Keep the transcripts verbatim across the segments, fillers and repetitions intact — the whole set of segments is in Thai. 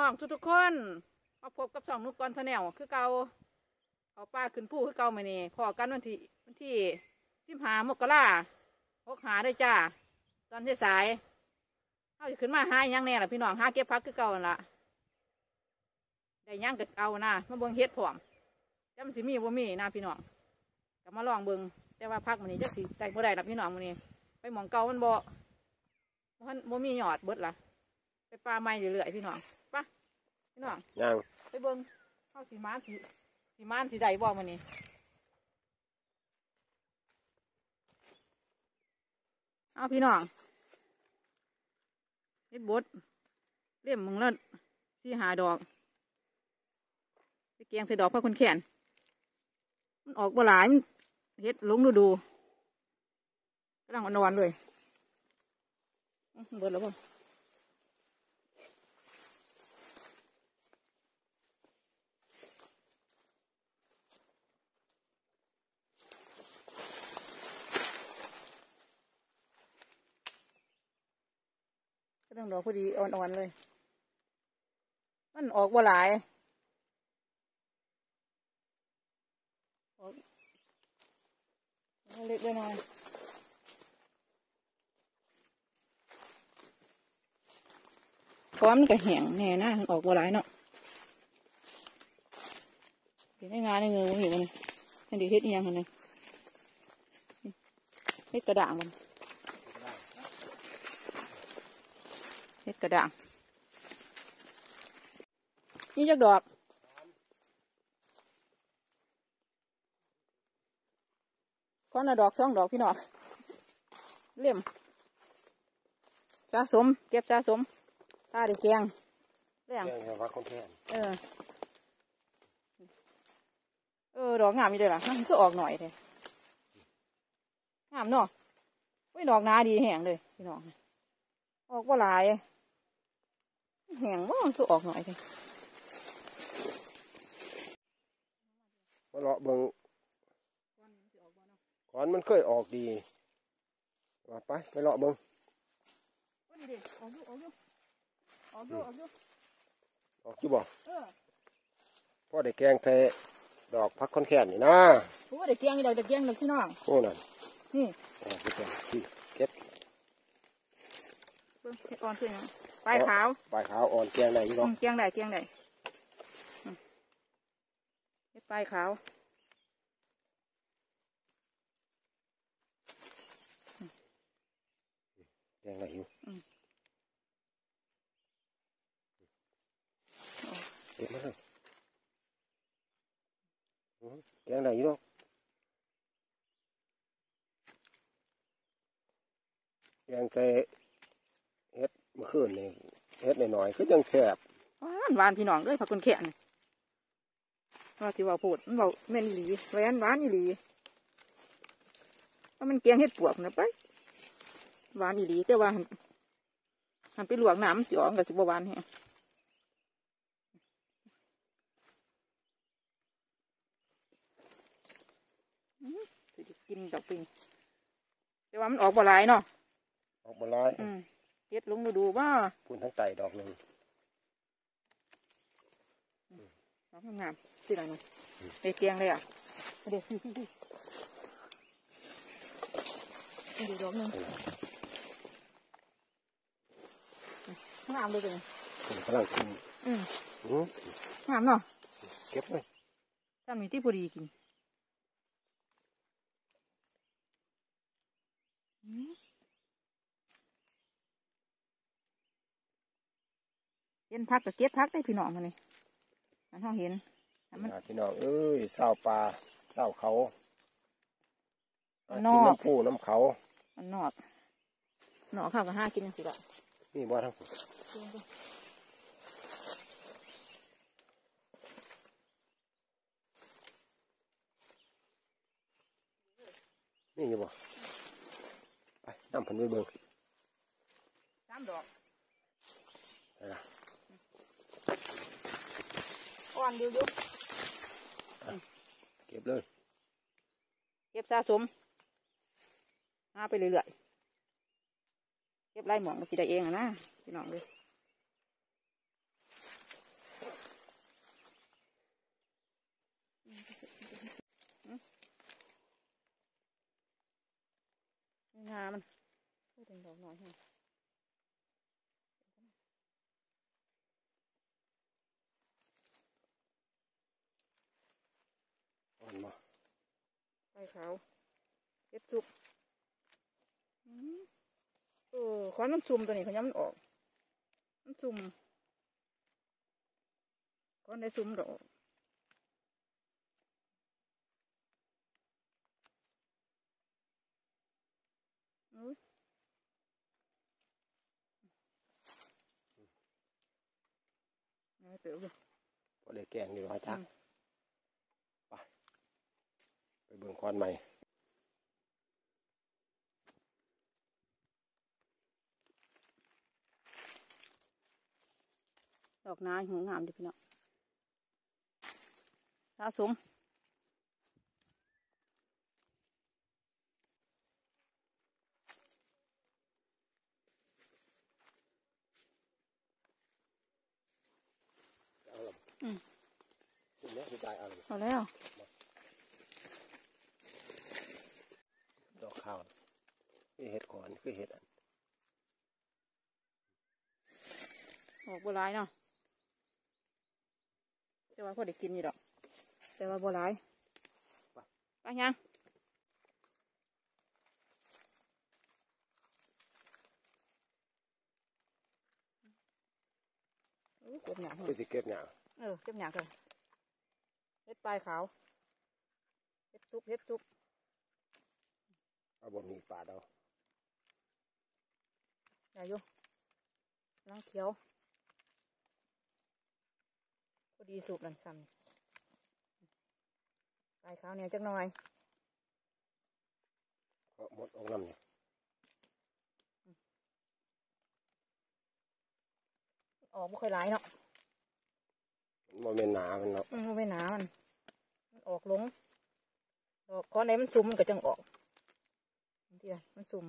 องทุกๆคนมาพบกับช่องนุกกรชาแนลคือเก่าเอาป้าขึ้นผู้คือเก่ามานี่พอกันวันที่วันที่สิบห้ามกราหกหาได้จ้าตอนสายเขาจะขึ้นมาหายังแน่ล่ะพี่น้องหาเก็บพักคือเก่าละได้ยังกับเอานะมาเบิ่งเฮ็ดผอมจะมันสิมีบ่มีนะพี่น้องก็มาลองเบิ่งแต่ว่าพักมันนี่จะสิได้บ่ได้ล่ะพี่น้องมันนี่ไปหมองเก่ามันบ่มันบ่มีหยอดเบิดล่ะไปปลาไม้เรื่อยๆพี่น้องปะพี่น้องยังไปเบิ่งเข้าสีม้านสีสีม้านสีใดบ่มันนี่เอาพี่น้องเฮ็ดบดเลี่ยมมึงแล้วสี่หาดอกไปเกียงใส่ดอกพระคุณแขนมันออกบ่หลายมันเฮ็ดลงดูดูกำลังนอนเลยเบิดแล้วบ่ก็ต้องดอกพอดีอ่อนๆเลยมันออกบ่หลายออกเล็กๆน้อยพร้อมกับแห้งแน่นะออกบ่หลายเนาะเห็นได้งานในเงือเห็นมันเห็นดีเฮ็ดยังไงเฮ็ดกระด่างมันเฮ็ดกระด่างนี่จักดอกก้อนละดอกสองดอกพี่น้องเลี่ยมสะสมเก็บสะสมตาได้แกงเรื่องเออเออดอกงามมีเลยล่ะมันก็ออกหน่อยเลยงามเนาะไม่ดอกนาดีแห้งเลยพี่น้องออกว่าหลายแห้งว่ามันก็ออกหน่อยเลยมาเลาะเบิ่งก่อนมันเคยออกดีว่าไปไปเลาะเบิ่งออกอยู่ออกอยู่ออกอยู่ออกอยู่ออกอยู่ออกอยู่บ่พ่อได้แกงใส่ดอกพักค่อนแค้นนี่นะโอ้ได้แกงนี่ดอกได้แกงดอกพี่น้องโอ้นั่นนี่เก็บเก็บเบิ่งเห็ดอ่อนขึ้นยังปลายขาวปลายขาวอ่อนแกงได้ยี่หรอแกงได้แกงได้เห็ดปลายขาวแกงได้อยู่เก็บมาเลยแกงได้อยู่หรอแกงใส่เฮ็ดเมื่อคืนนี่เฮ็ดหน่อยๆคือยังแสบหวานหวานพี่น้องเอ้ยผักคนแขนว่าที่ว่าพูดมันบอกแม่นอีหลีแหวนหวานอีหลีว่ามันแกงเฮ็ดปวกนะไปหวานอีหลีแต่ว่าหันไปหลวงน้ำจ่องกับสิบหวานแฮะสิกินดอกปิงแต่ว่ามันออกบ่หลายเนาะออกบ่หลายเฮ็ดลงดูดูว่าพุ่นทั้งไต่ดอกหนึ่งดอกงามสิอะไรเนาะไอ้เกียงเลยอ่ะเดี๋ยวสิสิสิเดี๋ยวดอกนึงงามเลยจังกำลังกินอืมงามเนาะเก็บเลยทำมีที่พอดีกินเห็นพักกับเก็บพักได้พี่น้องมันนี่อันเขาเห็นมันพี่น้องเอ้ยเศร้าปลาเศร้าเขานอกน้ำผู้น้ำเขามันนอกนอกข้าวกับห้ากินสิละนี่บ้าทั้งนี่อยู่บ่ไปน้ำพันไปเบิ่งสามดอกอ่อนดูดูเก็บเลยเก็บสะสมหาไปเรื่อยๆเก็บไล่หมองก็สิได้เองนะพี่น้องเลยงามันพูดถึงดอกหน่อยให้อ่อนมาใบขาวเก็บซุปเออขอนมันซุ่มตัวนี้เขาย้ำมันออกมันซุ่มขอนได้ซุ่มดอกน้อยเต๋อเลยพอได้แกงอยู่หลายจักไปไปเบิ่งควันใหม่ดอกนาหูงามดิพี่น้องสะสมอืมคุณแม่คุณตายเอาเลยเอาแล้วดอกข้าวคือเห็ดขอนคือเห็ดอันออกบัวลายเนาะแต่ว่าพอได้กินอยู่ดอกแต่ว่าบัวลายไปยังเก็บหยาคือสิเก็บหยาเออเก็บหยากันเฮ็ดปลายขาวเฮ็ดซุปเฮ็ดซุปเอาบนมีปาดเอาใหญ่อยู่ล้างเขียวพอดีสูบนั่นซ้ำปลายขาวเนี่ยจักหน่อยก็หมดองน้ำเนี่ยออกไม่ค่อยหลายเนาะมันบ่แม่นหนามันเนาะอืมไม่หนามันมันออกลงดอกก้อนไหนมันซุ่มมันก็จังออกบางทีมันซุ่ม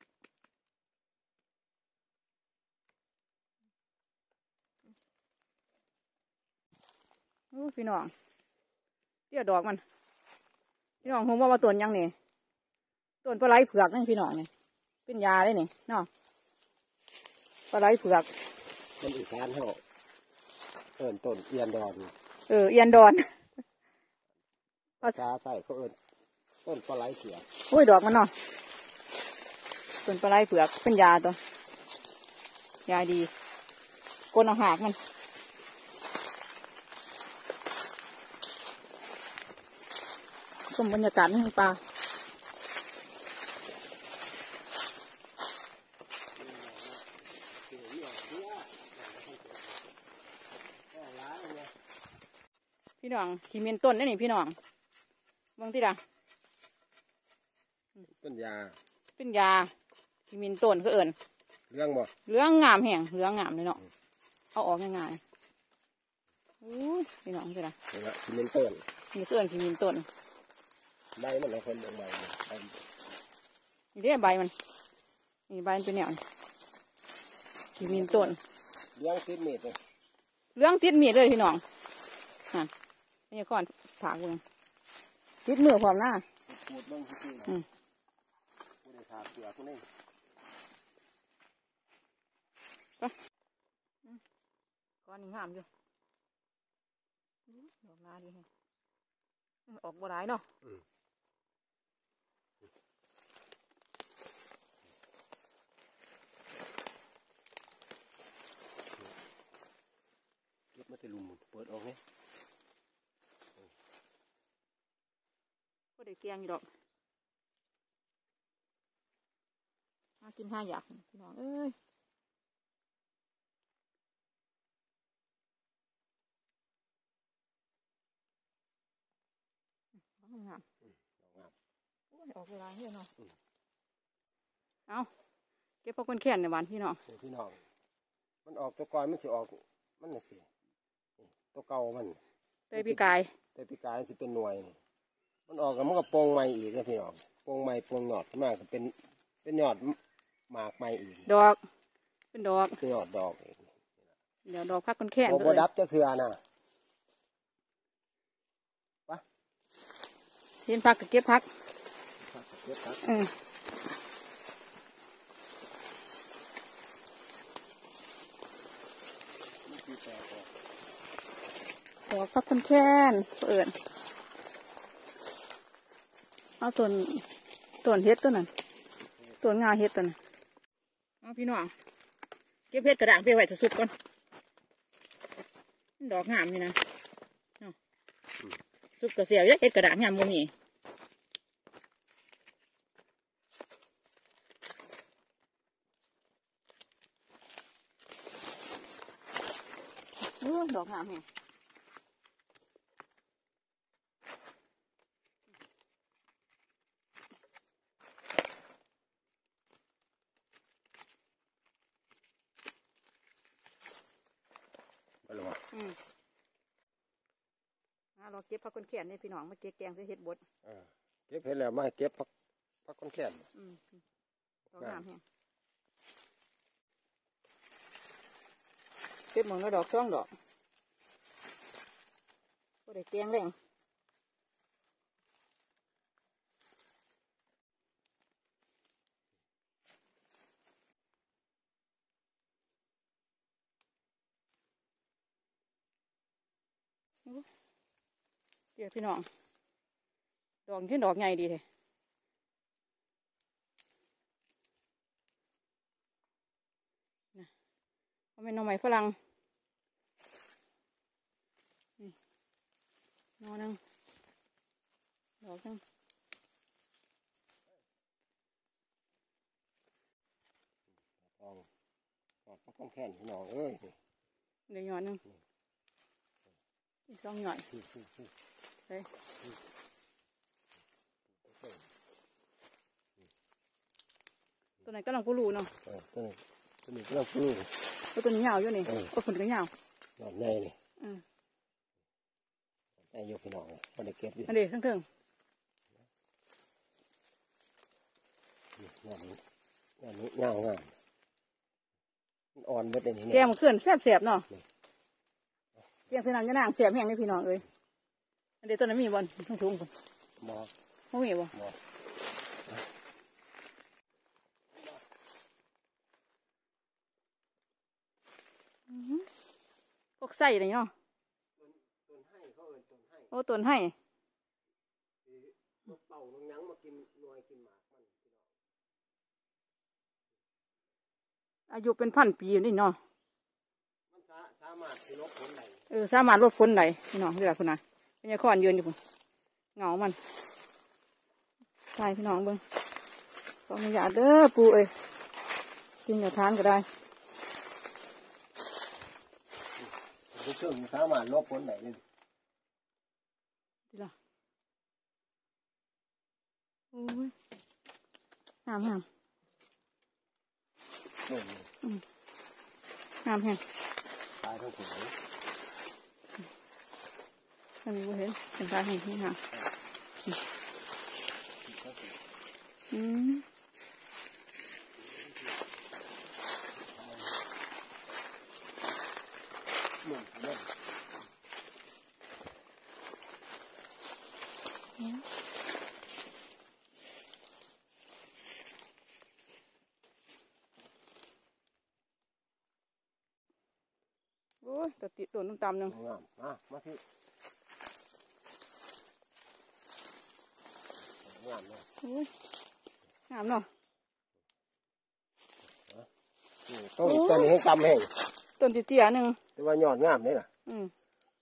อู้พี่น้องเดี๋ยวดอกมันพี่น้องผมว่ามาต้นยังนี่ต้นปลาไหลเผือกนี่พี่น้องนี่เป็นยาได้นี่เนาะปลาไหลเผือกมันอีสานเฮาเอิ้นต้นเอียนดอนเออเอียนดอนภาษาใต้เขาเอิ้นต้นปลาไหลเขียวโอ้ยดอกมันเนาะต้นปลาไหลเผือกเป็นยาตัวยาดีกลนเอาหากมันชมบรรยากาศในปลาพี่น้องขีเมนต้นนี่นี่พี่น้องบางทีละต้นยาเป็นยาขีเมนต้นก็เอิญเรื่องบ่เหลืองงามแห้งเหลืองงามเลยเนาะเอาออกง่ายๆอู้พี่น้องใช่ไหมนี่ละที่มันต้นนี่ก็เอิญขีเมนต้นใบมันเอาคนลงใบมันใบนี่เรียกใบมันนี่ใบมันเป็นแนวขีเมนต้นเลี้ยงติดเม็ดเลยเหลืองติดมีดเลยพี่น้องฮะนี่ก่อนถากเลยติดมือพร้อมหน้าขูดบ้างที่ๆนะอืมบ่ได้ทาเปลือกพวกนี้ก้อนนี้งามอยู่อื้อดอกนาดีแฮะอื้อออกบัวร้ายเนาะอืมเก็บมาแต่ลุมเปิดออกเนี่ยก็ได้แกงอยู่ดอกมากินห้าอยากพี่น้องเอ้ยงามงามงามโอ้ยออกเวลาเฮ้ยเนาะเอาเก็บพวกคนแค้นในบ้านพี่น้องนี่พี่น้องมันออกตัวก่อนมันสิออกมันน่ะสินี่ตัวเก่ามันเตยพี่กายแต่ปีกายมันสิเป็นหน่วยนี่มันออกแล้วมันก็โปงใหม่อีกนะพี่น้องโปงใหม่โปงหยอดขึ้นมาก็เป็นเป็นหยอดหมากใหม่อีกดอกเป็นดอกเป็นหยอดดอกอีกเดี๋ยวดอกพักคนแค้นโบก็โบเอิ้นดับจะเถื่อนะเห็นพักก็เก็บพักเก็บครับเออดอกพักคนแค้นเปิดเอาต้นต้นเฮ็ดต้นนั้นต้นงาเฮ็ดต้นนั้นเอาพี่น้องเก็บเฮ็ดกระด่างไปไว้จะสุกก่อนดอกงามนี่นะสุกกระเสียวเฮ็ดกระด่างงามบ่มีโอ้ดอกงามแฮะอืมเราเก็บผักคนแขนนี่พี่น้องมาเก็บแกงใส่เห็ดบดเก็บเห็ดแล้วมาเก็บพักพักคนแค้นอืมดอกงามแฮะเก็บหมดแล้วดอกสองดอกก็ได้แกงแรงเดี๋ยวพี่น้องดอกที่ดอกใหญ่ดีเลยนะเอาเป็นหน่อไม้ฝรั่งนี่หน่อนึงดอกนึงทองทองพักคนแค้นพี่น้องเอ้ยเดี๋ยวหย่อนนึงอีกสองหน่อยไปตัวไหนก็ลังปูรูเนาะตัวนี้ตัวนี้ก็ลังปูรูตัวนี้ยาวอยู่นี่ก็ผลก็ยาวหนอนใหญ่นี่ใหญ่ยกพี่น้องพอได้เก็บอยู่อันเดียวทั้งเทิงงานนี้งานนี้ยาวงามอ่อนเบิดอย่างนี้แกงมันขึ้นแซ่บๆเนาะแกงเส้นน้ำยานางแซ่บแห้งเลยพี่น้องเอ้ยอันเดียวตัวนั้นมีบอลทั้งทุ่งคนบ่ไม่มีบ่พวกไส้อะไรเนาะโอ้ต้นให้เป่าลงยังมากินนวยกินหมากมันอายุเป็นพันปีนี่เนาะมันสามารถลดผลไหนเออสามารถลดผลไหนพี่น้องเดี๋ยวคุณนะเป็นยังข้อนยืนอยู่คุณเงามันใช่พี่น้องเบิ้งขออนุญาตเด้อปูเอ้ยกินอย่าทานก็ได้เชื่อมสามารถลดผลไหนเลยดีละโอ้ยงามงามงามแฮงตายทั้งผืนอันนี้ว่าเห็นเป็นตายแห้งนี่ค่ะอืมโอ้ยตัวติดตัวนุ่มตำหนึ่งมามาที่งามเลยงามเนาะต้นต้นนี้ให้กำแห้งต้นเตี้ยๆหนึ่งแต่ว่ายอดงามเลยล่ะอืม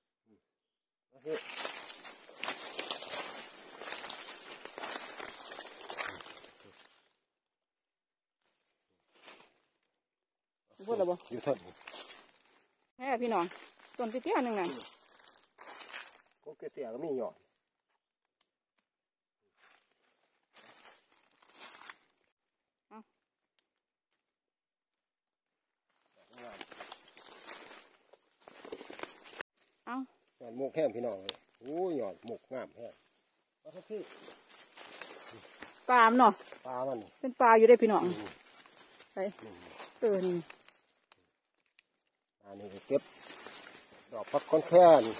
พูดแล้วบ่อยู่ท่านแม่พี่น้องต้นเตี้ยๆหนึ่งน่ะก็เตี้ยก็มียอดเอาหยอดหมกแห้งพี่น้องเลยโอ้ยหยอดหมกงามแห้งมาสักทีปลาเนาะปลามันเป็นปลาอยู่ได้พี่น้องไปเตือนอันนี้เก็บดอกพักค้อนแค้น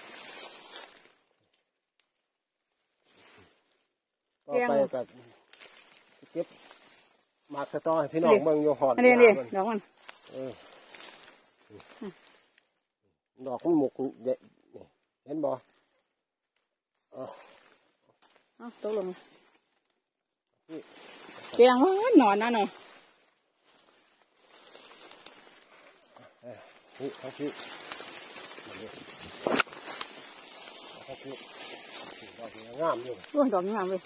ต่อไปก็เก็บหมากสตอให้พี่น้องเมืองโยหอดอันนี้นี่ดอกมันดอกมันหมกเด็ดเห็นบ่อ๋อเอาตกลงแกงว่าหนอนนะเนาะนี่เขาคือเขาคือดอกงามอยู่โอ้ยดอกงามเลย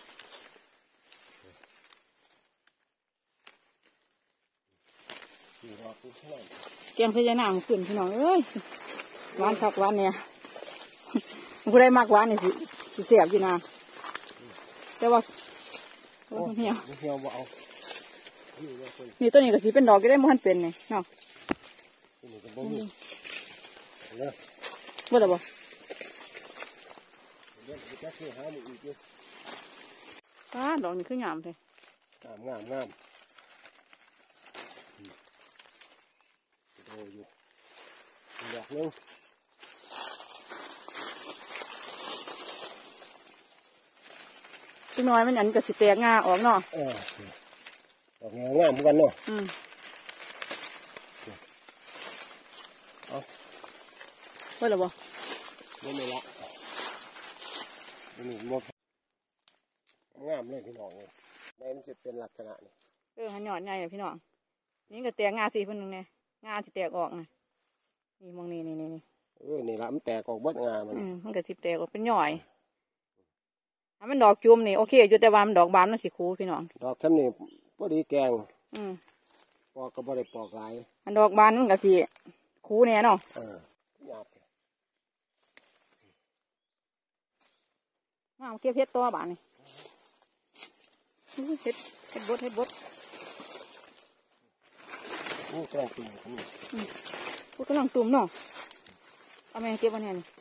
สี่ดอกคือเท่าไหร่แกงใส่ยาหนามขึ้นพี่น้องเอ้ยหวานคักหวานเนี่ยกูได้มากหวานนี่สิสิเสียบอยู่นะแต่ว่าโอ้เหี่ยวเหี่ยวบ่เอานี่ว่าคนนี่ตัวนี้ก็สิเป็นดอกก็ได้มันเป็นนี่เนาะนี่ก็บ่มีเนาะบ่ได้บ่เดี๋ยวจะคือหาหมู่อีกอยู่ป้าดอกนี่คืองามเลยงามงามงามโอ้อยู่ดอกนึงจักหน่อยมันอันก็สิแตกงาออกเนาะเออดอกงามเหมือนกันเนาะอืมเอาบ่ได้บ่ไม่ไม่ละนี่หมดงามเลยพี่น้องเลยในมันจะเป็นลักษณะนี่เออหันหยอดใหญ่อะพี่น้องนี่ก็แตกงาสีเพิ่นนึงเนี่ยงาสิแตกออกนะนี่มองนี่นี่นี่นี่เออนี่ละมันแตกออกเบิดงามันอืมมันก็สิแตกออกเป็นหย่อยถ้ามันดอกจุ่มนี่โอเคอยู่แต่ว่ามันดอกบานมันสิคูพี่น้องดอกทำนี่พอดีแกงอืมปอกก็บ่ได้ปอกหลายอันดอกบานมันก็สิคูแน่เนาะเออหยาบมาเอาเก็บเห็ดตัวบานนี่อู้เห็ดเห็ดบดเห็ดบดนี่กลางปีนี่พูดกำลังตุ่มเนาะเอาแม่เก็บวันนี้นี่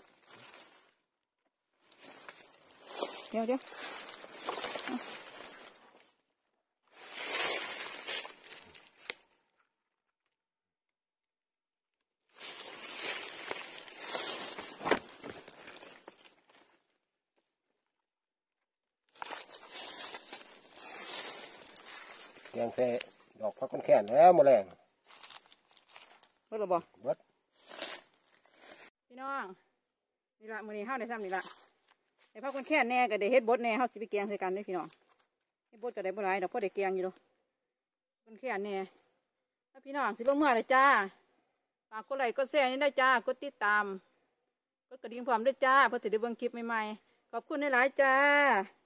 เดี๋ยวเดี๋ยวแกงแค่ดอกพักกันแค่นแล้วแมลงเบิดหรือบ่เบิดพี่น้องนี่ละมื้อนี้เฮาได้ซ้ำนี่ละไอ้พักคนแค่แน่ก็ได้เฮ็ดบดแน่เฮาสิไปแกงใส่กันเด้อพี่น้องเฮ็ดบดก็ได้บ่หลายดอกพอได้แกงอยู่ดอกคนแค่แน่ถ้าพี่น้องสิลงเมื่อเลยจ้าฝากกดไลค์กดแชร์นี่ได้จ้ากดติดตามกดกระดิ่งพร้อมด้วยจ้าเพื่อจะได้เบิ่งคลิปใหม่ๆขอบคุณหลายๆจ้า